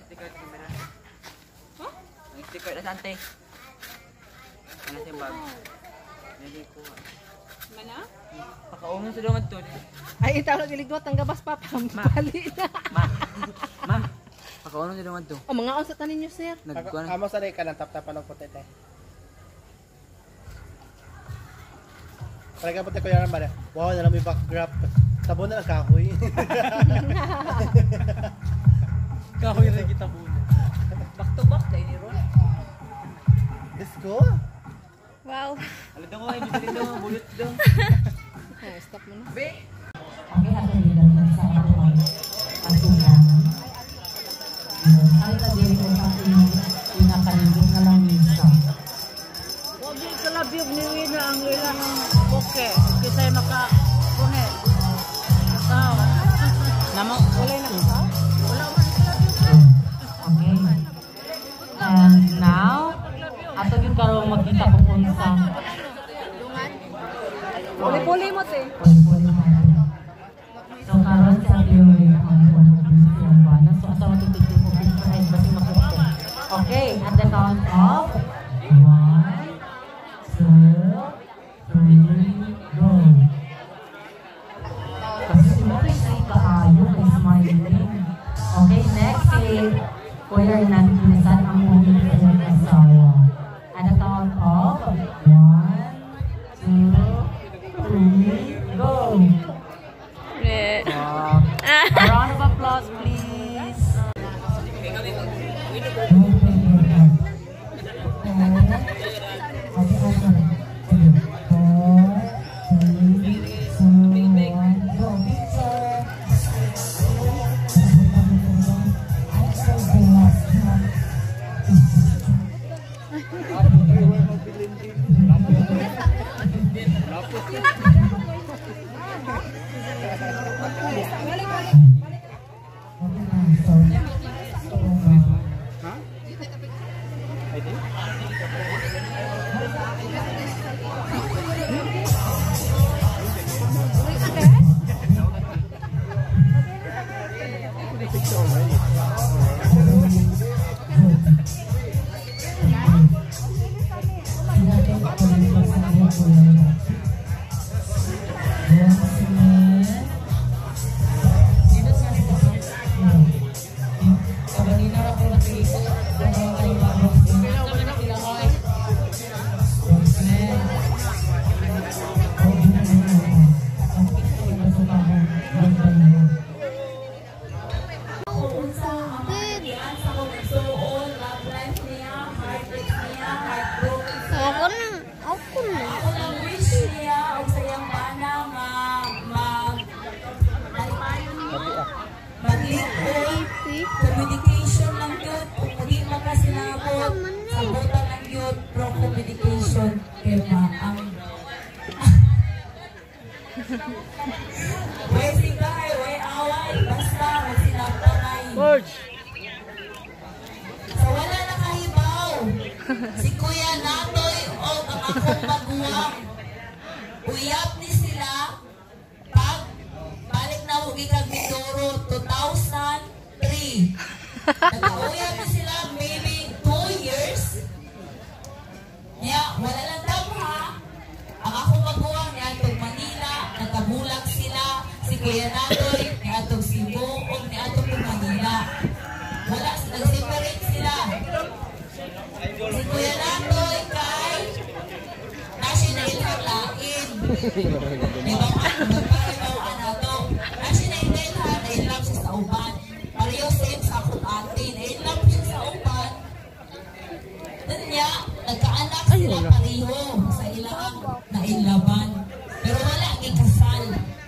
sticker sa kamera. Huh? Ang sticker na sante. Ano sa bag? Hindi ko. Mana? Pakaunon sa dungan to. Ay, itaw na giligwat ang gabas pa pambali na. Ma. Pakaunon sa dungan to. O, mga on sa tanin nyo, sir. Amo sa ka ng tap-tapan ng puti te. Talaga puti ko yan ba? Wow, na lang may backdrop. Tabo na ang kahoy. Kahoy rin kita muna. Back to back dahil ni Ron. Let's go. Wow. Alam daw ko ay bibili daw bulot daw. Oh, stop mo na. Be. Okay, ato nila sa ating atunan. Ay, tadi ko sa pinapalingin na lang minsan. Huwag yung kalabiyog ni Wina ang ilang boke. Kisa'y makapunit. Ikaw. Namo. Wala na ikaw? Wala man Okay. And now, ato yung karong makita kung unsa. Puli-puli mo, te. So, karon sa ating ang bana. So, asa matututin mo pinpahin basi makukot. Okay, at the count of 1, 2, 3, go. Kasi si Mokay say kaayo kay smiling. Okay, next is Kuya Hernan Kinasan ang mong kanyang asawa. At the count of 1, 2, 3, go. A round of applause, please. Communication lang yun. Kung hindi makasinabot, sabutan lang yun. Pro communication. Kaya ang... Way sigay, way away. Basta, may sinabtangay. So wala na kahibaw. Si Kuya Natoy o ang akong maguwang. Uyap ni sila. Pag balik na huwag ikag Mindoro 2003. Nag-uyap ni sila maybe 2 years. Yeah, wala lang daw ha. Ang akong maguwang ni Atog Manila, nagkabulag sila. Si Kuya Natoy, ni Atog Cebu, o ni Atog Manila. Wala, nag-separate sila. Si Kuya Natoy kay National Lain. Di ba? Magparibawan na to. National Lain, na-inlove siya sa uban. Pareho same sa akong atin. Na-inlove siya sa uban. Doon niya, nagkaanak sila pareho sa ilang na-inlaban. Pero wala, ikasal.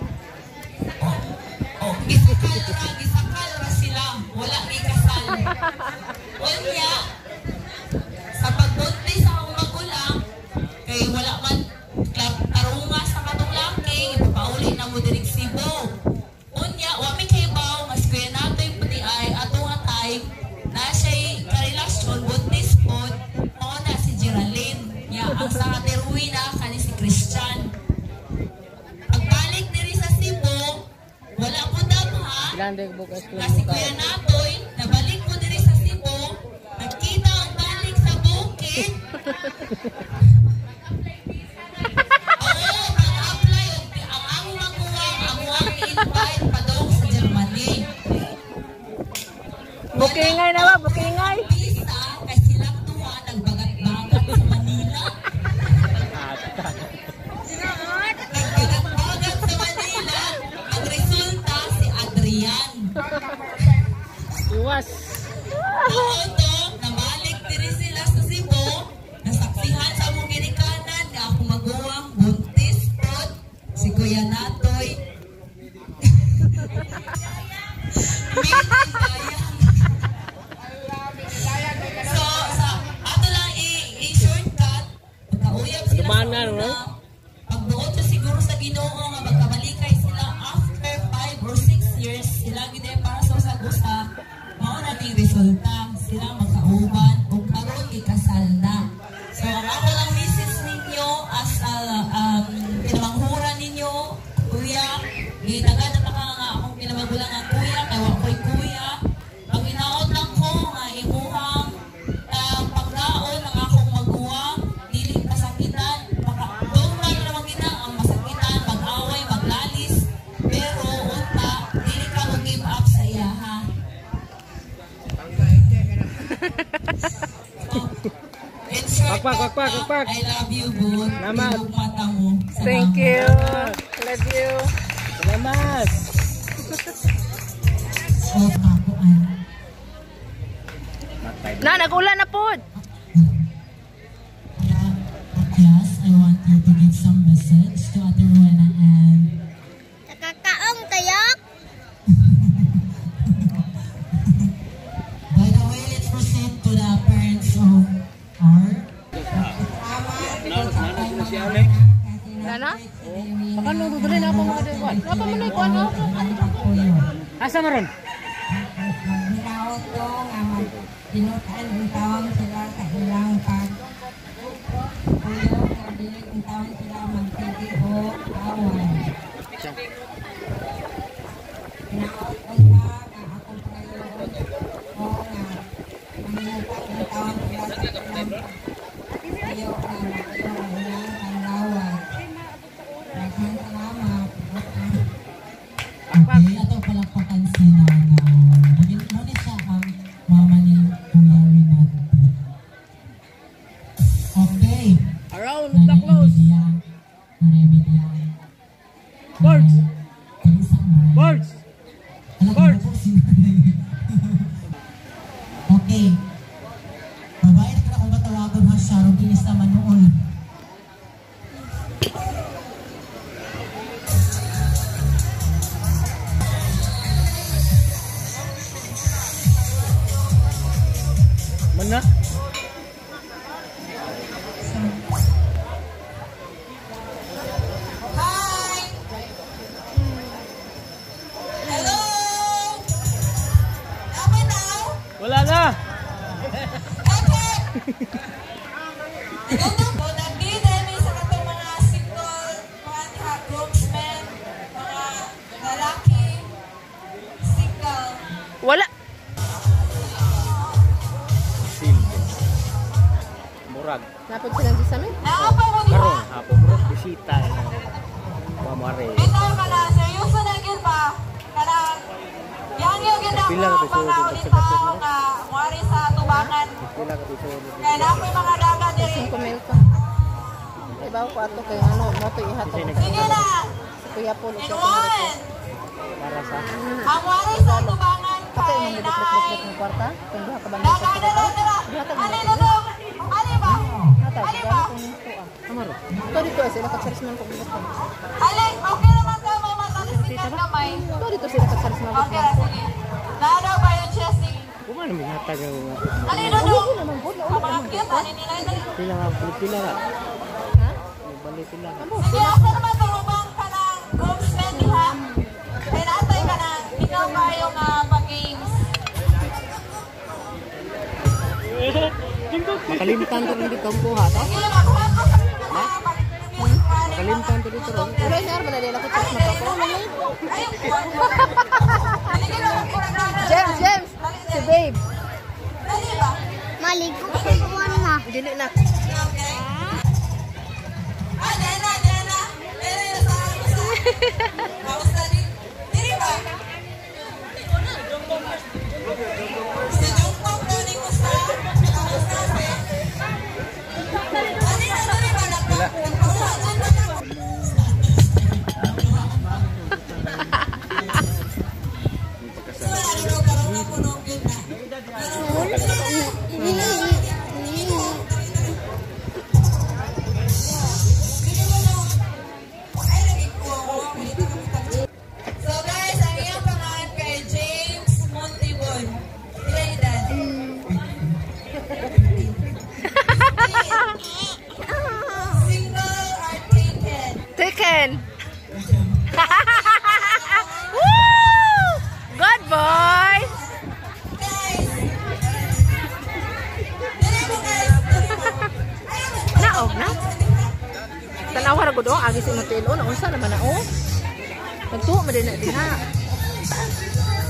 Gisakal ra sila. Wala, ikasal. Well, niya, sa pagbunti sa akong magulang, kay wala man tarunga sa katong laki, ipapauli na mo dirig Cebu. Unya, wami kay baw, mas kuya nato yung puti ay, atong atay, na siya'y karelasyon, buntis po, o na si Geraldine. Nya, ang sa kateruwi na, kani si Christian. Pagbalik diri sa Cebu, wala po daw ha, na si kuya natoy, nabalik po diri sa mag-apply ang amo makuha, amo ang invite pa daw sa Germany. Bukingay na ba? Bukingay. Visa, kay silang tuwa, nagbagat-bagat sa Manila. Nagbagat-bagat sa Manila. Ang resulta, si Adrian. Iwas. Noon to, namalik diri sila sa Cebu, nasaksihan sa among ginikanan nga ako maguwang buntis pod si Kuya Natoy. So, ato lang i-shortcut, pagkauyab sila sa Dumaan na, no? una, pagbuot sa siguro sa Ginoo nga magkabalikay sila after 5 or 6 years, sila gid para sa usag-usa, mao na ting resulta, sila magkauban o karon ikasal na. So, ang ako lang message ninyo as pinamanghuran ninyo, kuya, gitagad na nga akong pinamagulang ang kuya, kay wakoy kuya, pag inaot lang ko nga imuhang pagdaon ang akong maguwang, dili kasakitan, doon na naman kita ang masakitan, mag-away, maglalis, pero unta, dili ka mag-give up sa iya, ha? In short, Wakpak. I love you, good. Salamat. Ilog mata mo. Thank you. Love you. Salamat! So, kakuan. Na, nag-ulan na po. Yes, I want you to give some message to Ate Rowena and Nakakaong tayak. by the way, let's proceed to the parents of our Nana? Baka nung dudulin ako mga dewan. Apa mo na ikuan ako? Asa mo ron? Hinaot ko nga magpinutan ang tawang sila sa ilang pag-ulo nga dili ang tawang sila magtiti o away. Hinaot ko sa nga akong pagayod o nga mahinutan ang tawang sila sa ilang pag-ulo nga magtiti o ilang panglaway. Maghang salamat. okay, ato palakpakan sila na naging muna siya ang mama ni Kuya Renato. Okay. Around the close. Naremedia. Birds. Birds. Birds. Okay. Babae na kung matawagan ha siya, rin kinis naman noon. Mana? Hi! Hello! Apa now? Wala na! O nagdiden sa katong mga single, mga groomsmen, mga lalaki, single. Wala. Silvia. Murag. Napag silang sa amin? Naapa mo di Karon, ba? hapon bro, bisita. Mamare. Bitaw ka na, seryoso na gid ba? Kanang, yang yung gid ako, Pila ka mga episode ulitaw nga, muwari sa tubangan. Pila ka episode. Kaya napoy mga dagat diri. 5 mil ka. Ibaw ko ato kay ano, mo to ihatag. Sige na, Si Kuya Polo in siya one. Para sa Ang muwari sa tubangan Patay kay mo naay. ng kwarta. Kung diha ka ba nito Dagat sa na dira. Ani na to? Ani ba? Hatag, Ani gano'n ba? kung ito ah. Amaro. Ito dito sila ka-charge man kung dito. Ali, okay naman ka may matalisikan kamay. Ito dito sila ka-charge man. Okay ra, sige. Nano ba yung chesting? kumain naman hatag ang Ali, dudong. Naman po, Ang mga cute, ani nila yun. pila nga pila nga. ha? Balik pila. Sige, asa naman tulungan ka ng groomsmen diha? Kaya natay ka na, ikaw ba yung pag-games? Makalimtan to rin dito ang buha ta. Sige, magkuhan ko sa mga Makalimtan to dito rin. Wala niya arma na nila ka-charge man ako. ayun, kuhan ko. Dali ka na, magkuhan na. James! Si Babe. Dali ba? Maligo ko na. Dili na. second. Woo! Good boy. Naog na. Tanawa ra gud agi si Matelo, unsa naman na o? Pagtuo mo din na diha.